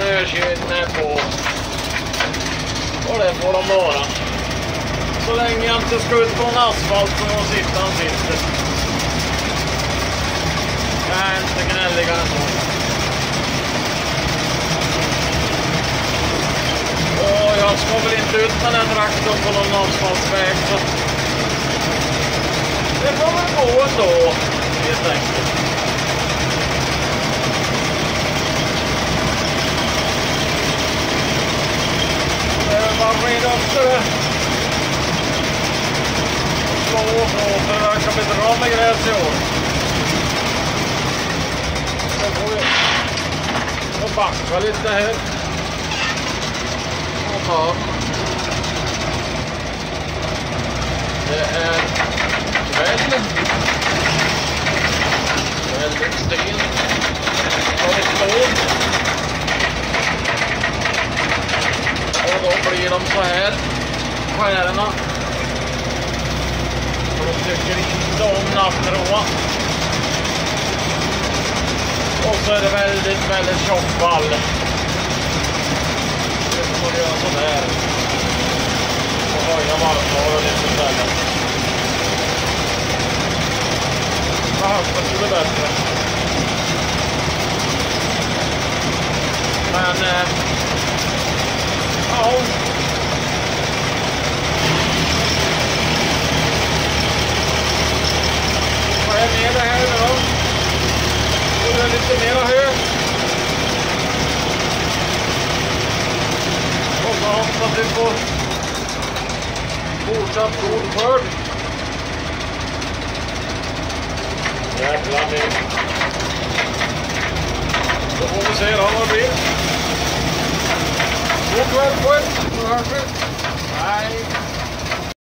snökedjorna är på. Och det får de vara. Så länge jag inte ska ut på en asfalt så sitter han sitter. Jag är inte gnälligare än så. Och jag ska väl inte ut med den traktorn på någon asfaltväg så det får väl gå ändå, helt enkelt. Det är bara skit upp det. Slå på för det verkar bli bra med gräs i år. Så får vi backa lite här. Och ta. Det är kväll. Väldigt sten. Och ett låg. Och då blir de så här. Skärarna. Och de tycker inte om nattråa. Och så är det väldigt tjock vall. Det får man göra sådär. Och höja vallfara lite istället. Vad hösten skulle bättre. Men ja. Vad är med det här nu då? Så det är lite mera hö. Och så hoppas vi får fortsatt god skörd. Jävlar det. Då får vi se då vad det blir. God kväll på er. Så hörs vi. Hej.